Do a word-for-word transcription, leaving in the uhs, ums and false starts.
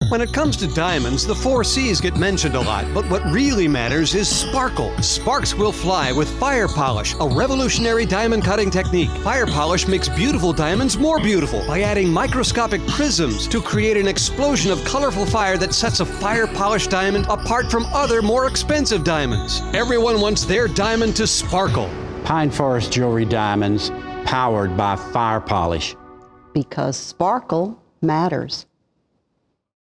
When it comes to diamonds, the four C's get mentioned a lot, but what really matters is sparkle. Sparks will fly with fire polish, a revolutionary diamond cutting technique. Fire polish makes beautiful diamonds more beautiful by adding microscopic prisms to create an explosion of colorful fire that sets a fire polished diamond apart from other more expensive diamonds. Everyone wants their diamond to sparkle. Pineforest Jewelry Diamonds, powered by fire polish. Because sparkle matters.